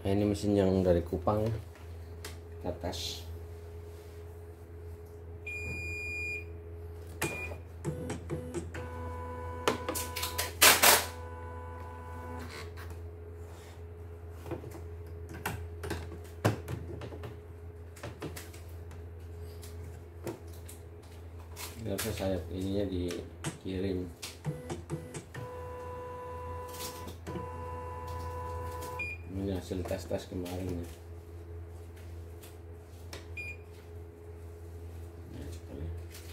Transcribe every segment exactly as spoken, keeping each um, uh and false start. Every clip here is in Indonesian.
Nah, ini mesin yang dari Kupang, kita tes. Biasa sayap ininya dikirim. Ini hasil tes-tes kemarin ya. Nah, sekali.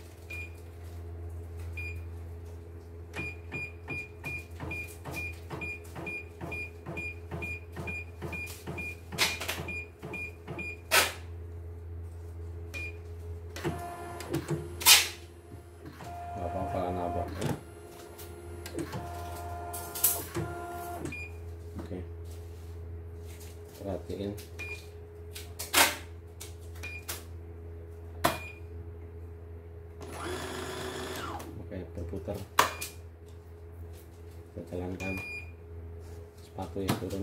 Gak apa-apa nabrak ya. Oke, perhatiin. Oke, berputar. Kita jalankan sepatu yang turun.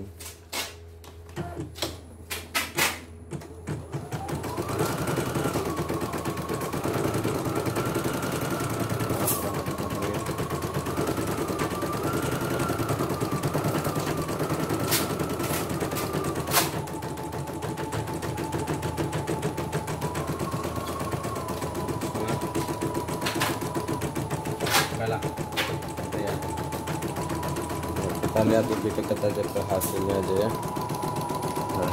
Galak ya. Kita lihat lebih dekat aja ke hasilnya aja ya. Nah.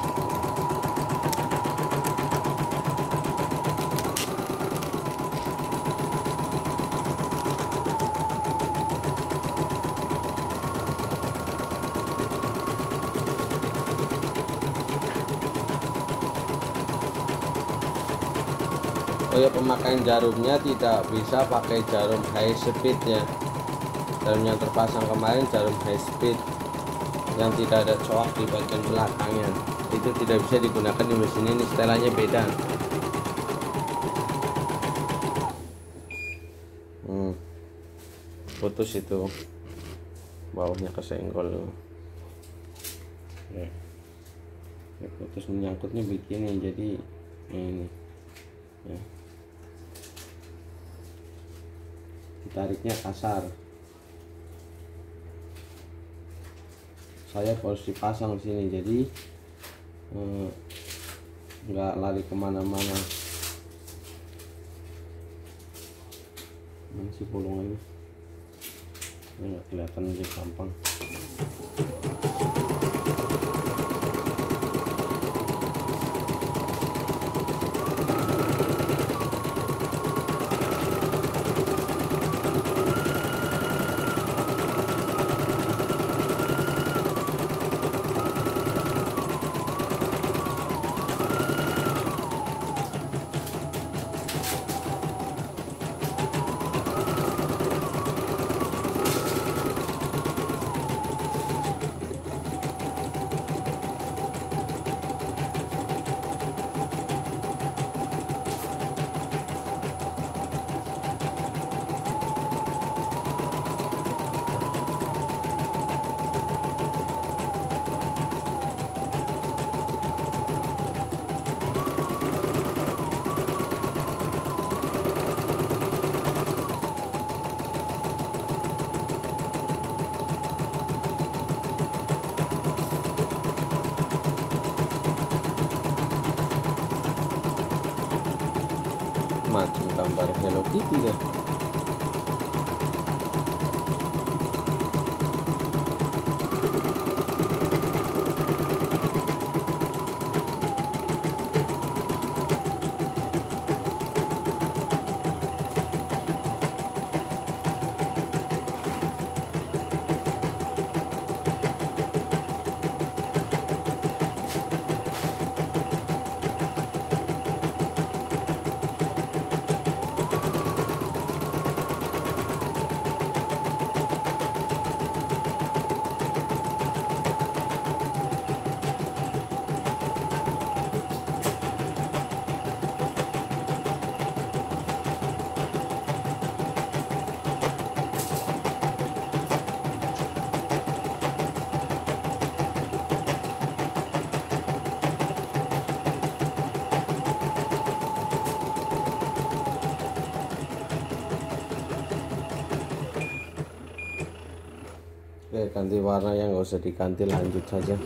Oh ya, pemakaian jarumnya tidak bisa pakai jarum high speed ya. Jarum yang terpasang kemarin jarum high speed yang tidak ada coak di bagian belakangnya, itu tidak bisa digunakan di mesin ini, setelannya beda. hmm. Putus itu, bawahnya kesenggol ya. Ya, putus, menyangkutnya begini, jadi ini ya. Ditariknya kasar, saya harus dipasang sini, jadi eh, nggak lari kemana-mana. Mana sih bolongannya? Ini nggak kelihatan, aja gampang. Macam gambar Hello Kitty deh. ganti warna yang nggak usah diganti, lanjut saja.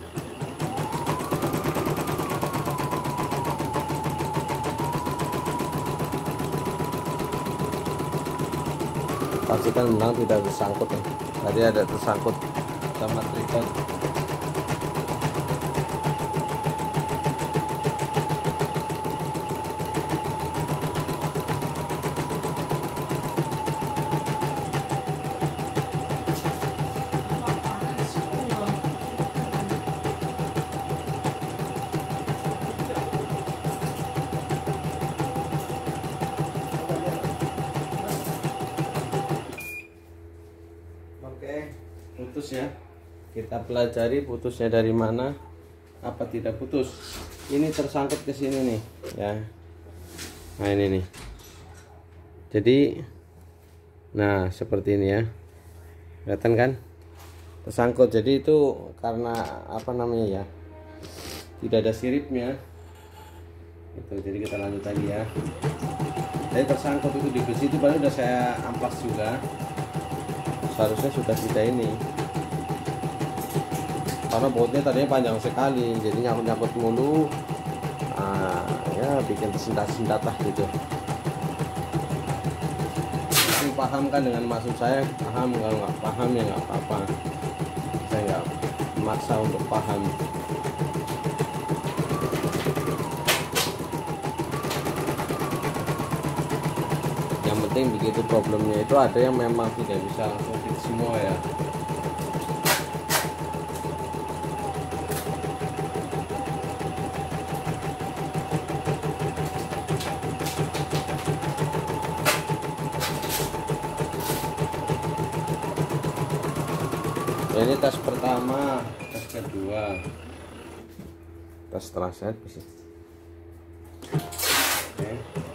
Pastikan benang tidak tersangkut ya. Tadi ada tersangkut sama tripod. Putus ya, kita pelajari putusnya dari mana, apa tidak putus. Ini tersangkut ke sini nih ya. Nah ini nih, jadi nah seperti ini ya, kelihatan kan tersangkut. Jadi itu karena apa namanya ya, tidak ada siripnya itu. Jadi kita lanjut lagi ya. Jadi tersangkut itu di besi itu, baru udah saya amplas juga, seharusnya sudah tidak ini, karena bautnya tadinya panjang sekali, jadi nyangkut-nyangkut mulu. Nah, ya bikin sendat-sendat lah gitu. Mungkin paham kan dengan maksud saya? Paham, kalau nggak paham ya nggak apa-apa, saya nggak memaksa untuk paham. Yang penting begitu problemnya itu ada yang memang tidak bisa langsung fix semua ya. Ini tes pertama, tes kedua, tes setelah saya bisa. Oke.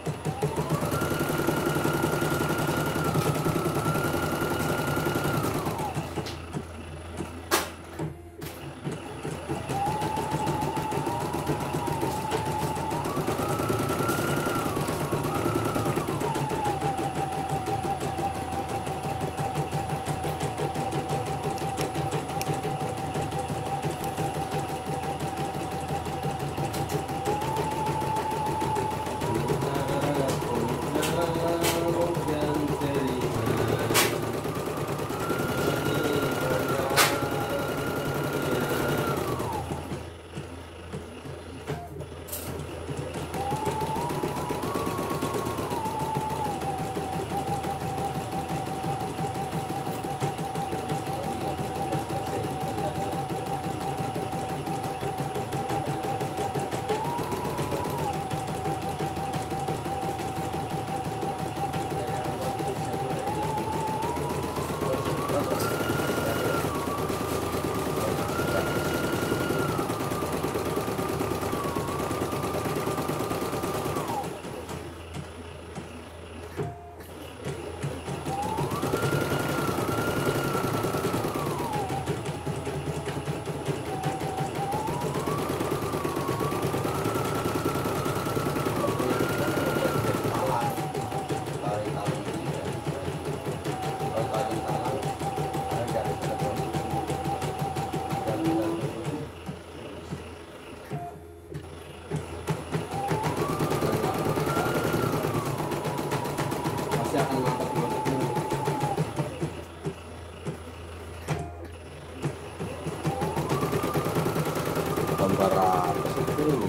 Gambar apa sih ini?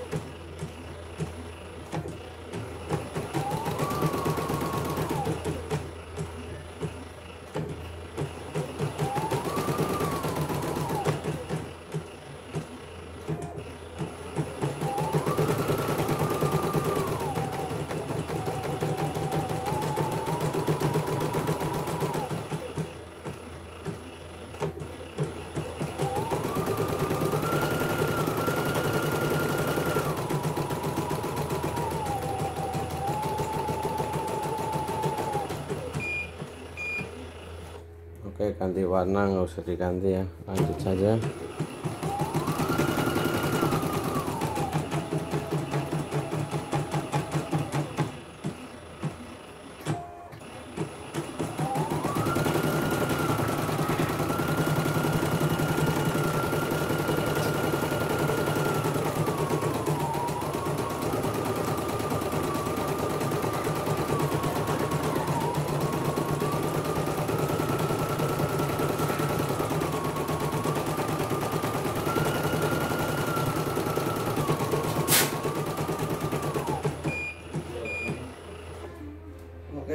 Oke, ganti warna, nggak usah diganti ya, lanjut saja.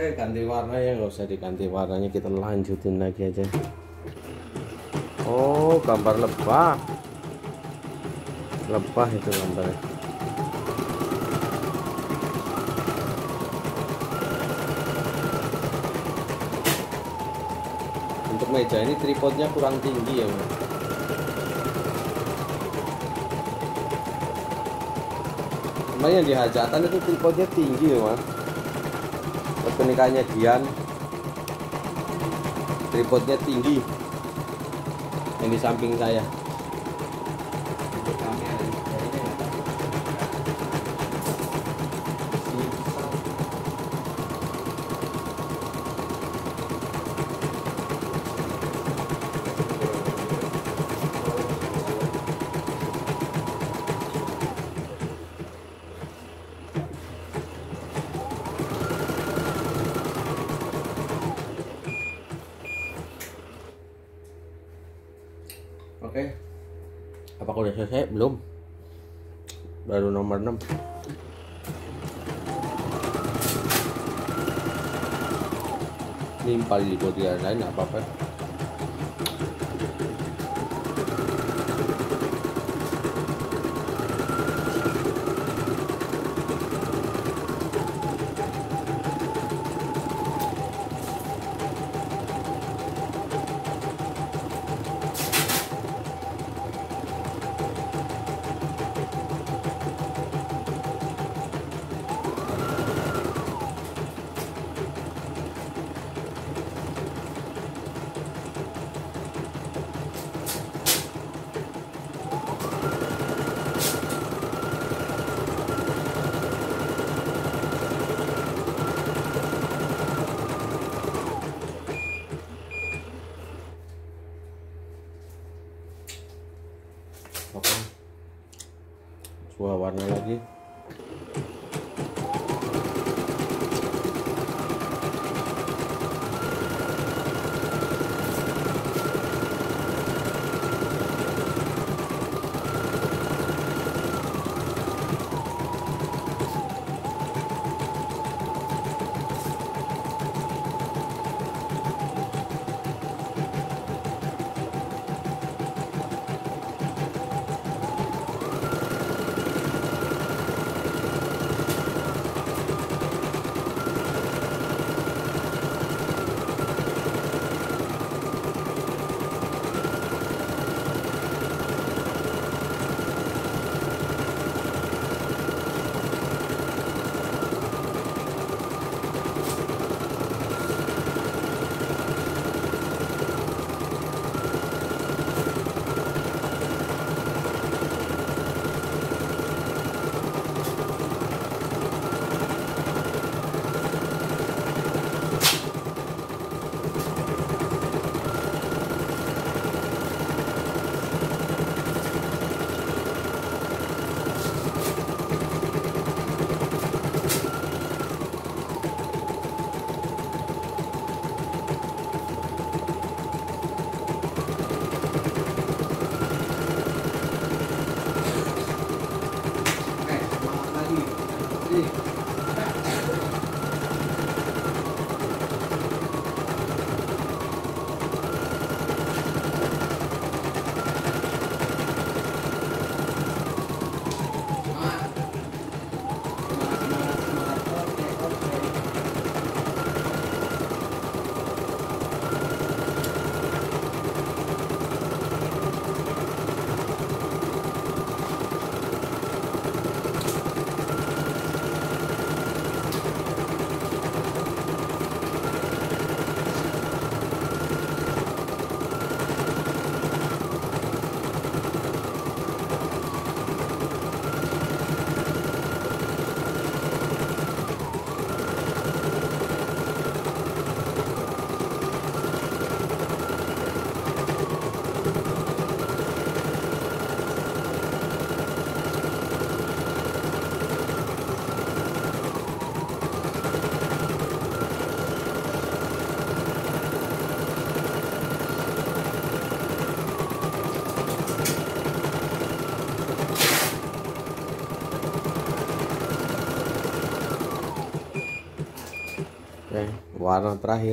Oke, ganti warna ya, nggak usah diganti warnanya, kita lanjutin lagi aja. Oh, gambar lebah. Lebah itu gambarnya. Untuk meja ini tripodnya kurang tinggi ya, Mas. Cuma yang di hajatan itu tripodnya tinggi ya, Mas. Pernikahannya Dian, tripodnya tinggi yang di samping saya. Untuk kamera ini kayaknya nggak tahu. Oke, apakah udah selesai? Belum, baru nomor enam. Ini paling di bodi lain apa-apa. Oke, sebuah warna lagi. warna terakhir.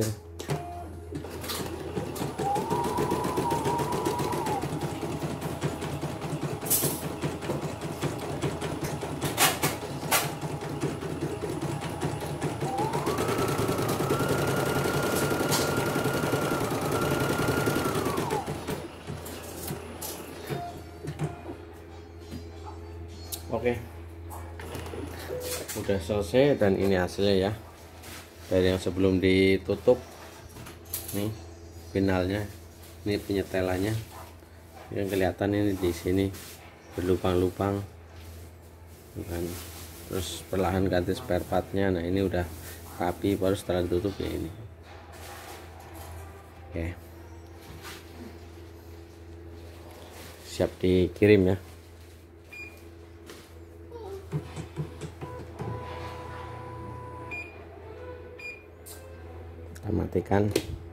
Oke, udah selesai dan ini hasilnya ya, dari yang sebelum ditutup. Nih finalnya, ini penyetelannya yang kelihatan ini di sini berlubang-lubang, bukan. Terus perlahan ganti spare partnya. Nah ini udah rapi, baru setelah ditutup ya ini. Oke, siap dikirim ya. Kita matikan.